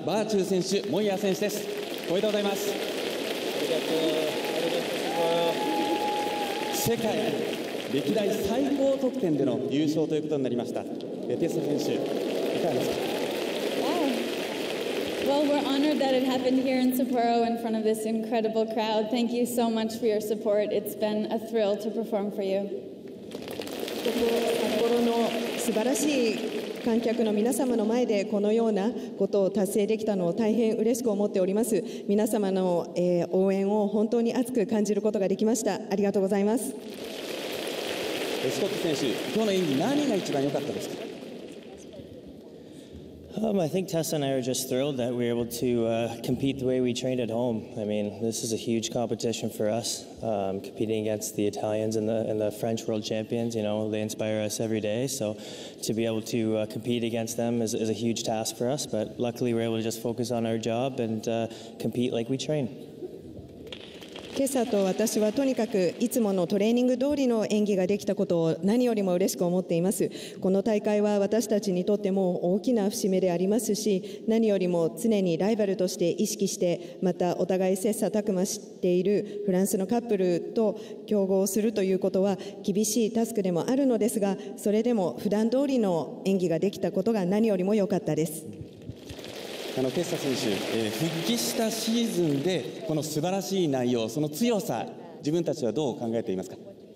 バーチュー選手、モイヤー選手です。おめでとうございます。世界歴代最高得点での優勝ということになりました。テスト選手、いかがですか？ Well, we're honored that it happened here in Sapporo in front of this incredible crowd. Thank you so much for your support. It's been a thrill to perform for you. 札幌の素晴らしい観客の皆様の前でこのようなことを達成できたのを大変嬉しく思っております。皆様の、応援を本当に熱く感じることができました。ありがとうございます。 スコット選手、今日の演技何が一番良かったですか ？I think Tessa and I are just thrilled that we were able to compete the way we trained at home. I mean, this is a huge competition for us, competing against the Italians and the French world champions. You know, they inspire us every day. So to be able to compete against them is a huge task for us. But luckily, we're able to just focus on our job and compete like we train. 今朝と私はとにかくいつものトレーニング通りの演技ができたことを何よりも嬉しく思っています。この大会は私たちにとっても大きな節目でありますし、何よりも常にライバルとして意識して、またお互い切磋琢磨しているフランスのカップルと競合するということは厳しいタスクでもあるのですが、それでも普段通りの演技ができたことが何よりも良かったです。 テッサ選手、復帰したシーズンでこの素晴らしい内容、その強さ、自分たちはどう考えていますか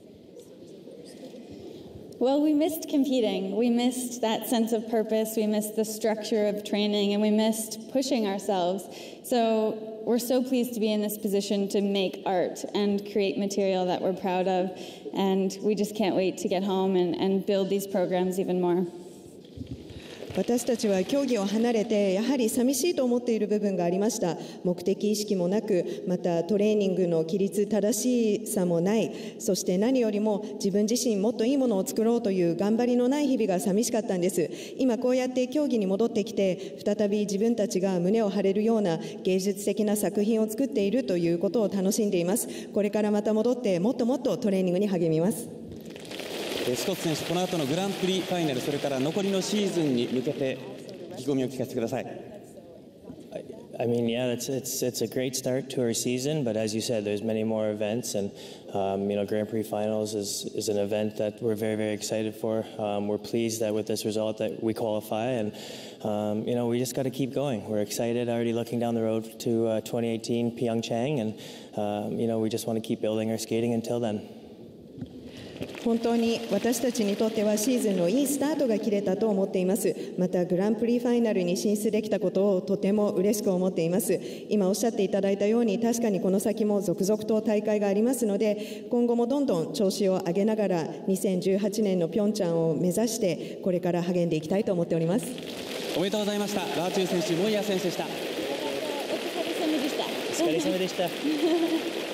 ？Well, we missed competing. We missed that sense of purpose. We missed the structure of training, and we missed pushing ourselves. So we're so pleased to be in this position to make art and create material that we're proud of. And we just can't wait to get home and build these programs even more. 私たちは競技を離れてやはり寂しいと思っている部分がありました。目的意識もなく、またトレーニングの規律正しさもない、そして何よりも自分自身もっといいものを作ろうという頑張りのない日々が寂しかったんです。今こうやって競技に戻ってきて、再び自分たちが胸を張れるような芸術的な作品を作っているということを楽しんでいます。これからまた戻ってもっともっとトレーニングに励みます。 スコット選手、この後のグランプリファイナル、それから残りのシーズンに向けて意気込みを聞かせてください。 I mean, yeah, it's a great start to our season, but as you said, there's many more events, and you know, Grand Prix Finals is an event that we're very, very excited for. We're pleased that with this result that we qualify, and you know, we just got to keep going. We're excited, already looking down the road to 2018 Pyeongchang, and you know, we just want to keep building our skating until then. 本当に私たちにとってはシーズンのいいスタートが切れたと思っています。またグランプリファイナルに進出できたことをとても嬉しく思っています。今おっしゃっていただいたように、確かにこの先も続々と大会がありますので、今後もどんどん調子を上げながら2018年のピョンチャンを目指してこれから励んでいきたいと思っております。 おめでとうございました。バーチュー選手、モイヤー選手でした。 お疲れ様でした。 お疲れ様でした。